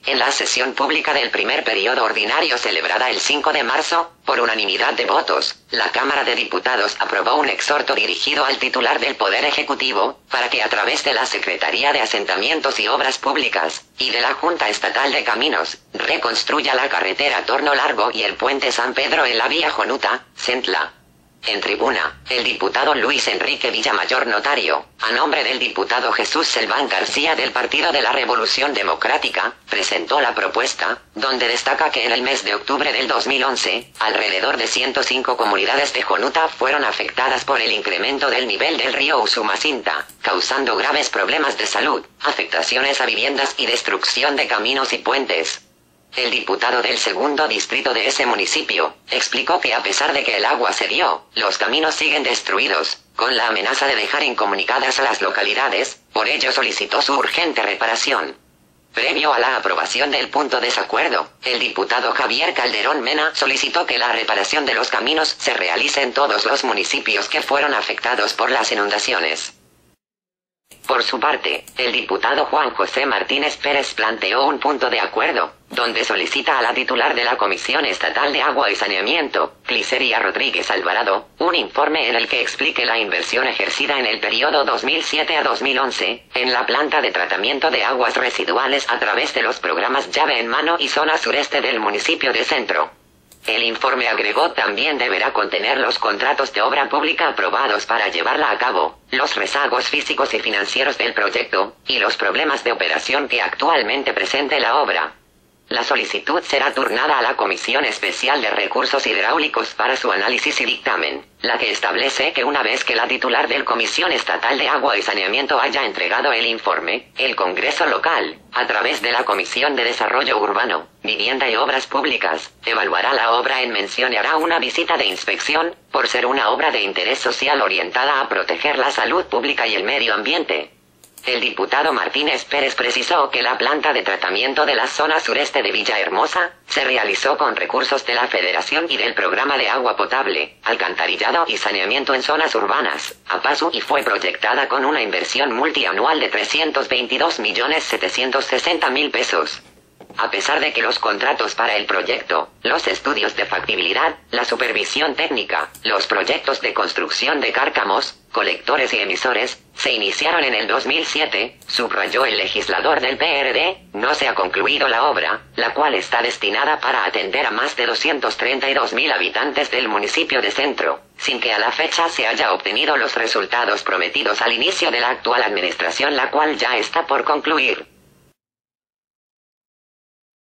En la sesión pública del primer periodo ordinario celebrada el 5 de marzo, por unanimidad de votos, la Cámara de Diputados aprobó un exhorto dirigido al titular del Poder Ejecutivo, para que a través de la Secretaría de Asentamientos y Obras Públicas, y de la Junta Estatal de Caminos, reconstruya la carretera Torno Largo y el puente San Pedro en la vía Jonuta, Centla. En tribuna, el diputado Luis Enrique Villamayor Notario, a nombre del diputado Jesús Selván García del Partido de la Revolución Democrática, presentó la propuesta, donde destaca que en el mes de octubre del 2011, alrededor de 105 comunidades de Jonuta fueron afectadas por el incremento del nivel del río Usumacinta, causando graves problemas de salud, afectaciones a viviendas y destrucción de caminos y puentes. El diputado del segundo distrito de ese municipio, explicó que a pesar de que el agua cedió, los caminos siguen destruidos, con la amenaza de dejar incomunicadas a las localidades, por ello solicitó su urgente reparación. Previo a la aprobación del punto de desacuerdo, el diputado Javier Calderón Mena solicitó que la reparación de los caminos se realice en todos los municipios que fueron afectados por las inundaciones. Por su parte, el diputado Juan José Martínez Pérez planteó un punto de acuerdo, donde solicita a la titular de la Comisión Estatal de Agua y Saneamiento, Gliceria Rodríguez Alvarado, un informe en el que explique la inversión ejercida en el periodo 2007 a 2011, en la planta de tratamiento de aguas residuales a través de los programas Llave en Mano y Zona Sureste del municipio de Centro. El informe agregó también deberá contener los contratos de obra pública aprobados para llevarla a cabo, los rezagos físicos y financieros del proyecto, y los problemas de operación que actualmente presente la obra. La solicitud será turnada a la Comisión Especial de Recursos Hidráulicos para su análisis y dictamen, la que establece que una vez que la titular del Comisión Estatal de Agua y Saneamiento haya entregado el informe, el Congreso local, a través de la Comisión de Desarrollo Urbano, Vivienda y Obras Públicas, evaluará la obra en mención y hará una visita de inspección, por ser una obra de interés social orientada a proteger la salud pública y el medio ambiente. El diputado Martínez Pérez precisó que la planta de tratamiento de la zona sureste de Villahermosa se realizó con recursos de la Federación y del Programa de Agua Potable, Alcantarillado y Saneamiento en Zonas Urbanas, APASU, y fue proyectada con una inversión multianual de 322.760.000 pesos. A pesar de que los contratos para el proyecto, los estudios de factibilidad, la supervisión técnica, los proyectos de construcción de cárcamos, colectores y emisores, se iniciaron en el 2007, subrayó el legislador del PRD, no se ha concluido la obra, la cual está destinada para atender a más de 232.000 habitantes del municipio de Centro, sin que a la fecha se haya obtenido los resultados prometidos al inicio de la actual administración, la cual ya está por concluir.